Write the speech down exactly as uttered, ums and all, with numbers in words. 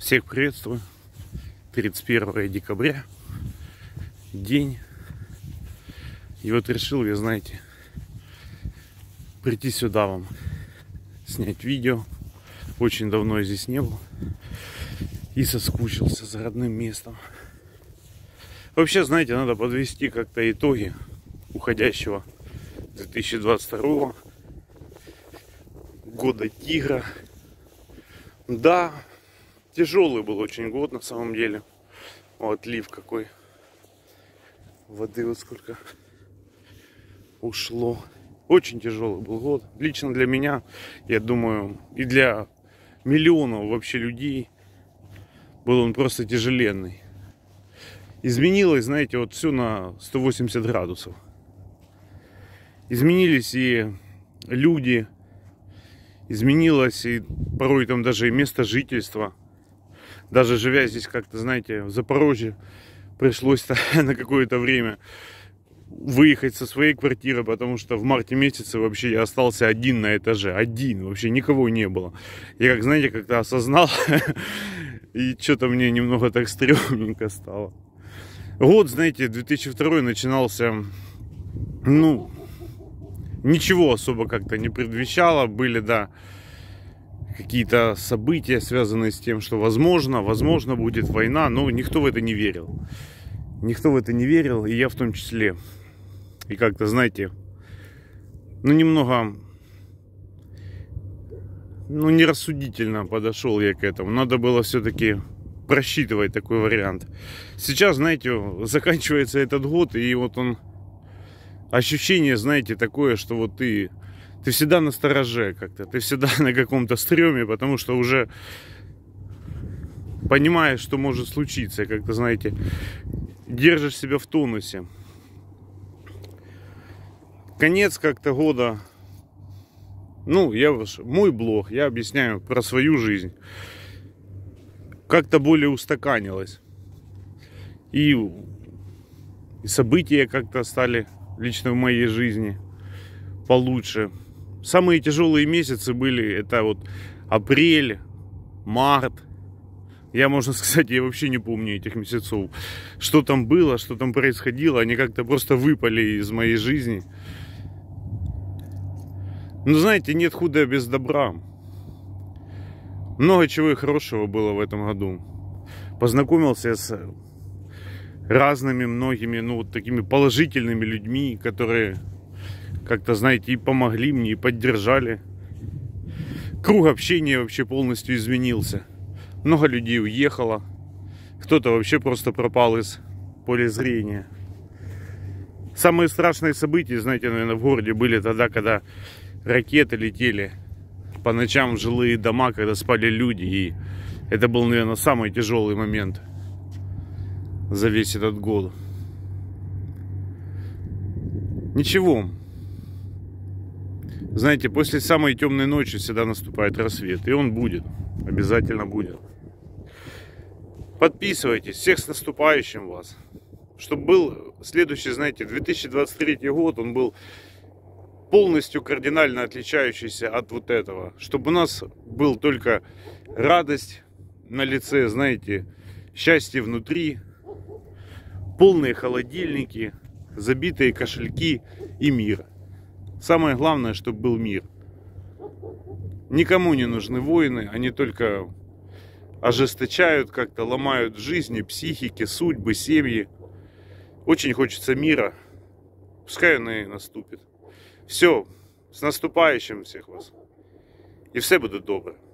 Всех приветствую. тридцать первое декабря. День. И вот решил, вы знаете, прийти сюда вам, снять видео. Очень давно я здесь не был. И соскучился за родным местом. Вообще, знаете, надо подвести как-то итоги уходящего две тысячи двадцать второго года тигра. Да, тяжелый был очень год на самом деле. О, отлив какой. Воды вот сколько ушло. Очень тяжелый был год. Лично для меня, я думаю, и для миллионов вообще людей был он просто тяжеленный. Изменилось, знаете, вот все на сто восемьдесят градусов. Изменились и люди, изменилось и порой там даже и место жительства. Даже живя здесь как-то, знаете, в Запорожье, пришлось на какое-то время выехать со своей квартиры, потому что в марте месяце вообще я остался один на этаже. Один, вообще никого не было. Я, как знаете, как-то осознал, и что-то мне немного так стрёмненько стало. Год, знаете, две тысячи второй начинался, ну, ничего особо как-то не предвещало. Были, да, какие-то события, связанные с тем, что возможно, возможно будет война, но никто в это не верил. Никто в это не верил, и я в том числе. И как-то, знаете, ну, немного, ну, нерассудительно подошел я к этому. Надо было все-таки просчитывать такой вариант. Сейчас, знаете, заканчивается этот год, и вот он, ощущение, знаете, такое, что вот ты, ты всегда на стороже как-то, ты всегда на каком-то стреме, потому что уже понимаешь, что может случиться, как-то, знаете, держишь себя в тонусе. Конец как-то года, ну, я мой блог, я объясняю про свою жизнь, как-то более устаканилось. И, и события как-то стали лично в моей жизни получше. Самые тяжелые месяцы были, это вот апрель, март. Я, можно сказать, я вообще не помню этих месяцев. Что там было, что там происходило. Они как-то просто выпали из моей жизни. Ну, знаете, нет худа без добра. Много чего и хорошего было в этом году. Познакомился с разными, многими, ну, вот такими положительными людьми, которые как-то, знаете, и помогли мне, и поддержали. Круг общения вообще полностью изменился. Много людей уехало. Кто-то вообще просто пропал из поля зрения. Самые страшные события, знаете, наверное, в городе были тогда, когда ракеты летели по ночам в жилые дома, когда спали люди. И это был, наверное, самый тяжелый момент за весь этот год. Ничего. Знаете, после самой темной ночи всегда наступает рассвет. И он будет. Обязательно будет. Подписывайтесь. Всех с наступающим вас. Чтобы был следующий, знаете, две тысячи двадцать третий год, он был полностью кардинально отличающийся от вот этого. Чтобы у нас был только радость на лице, знаете, счастье внутри, полные холодильники, забитые кошельки и мир. Самое главное, чтобы был мир. Никому не нужны войны, они только ожесточают, как-то ломают жизни, психики, судьбы, семьи. Очень хочется мира. Пускай он и наступит. Все, с наступающим всех вас. И все будет добре.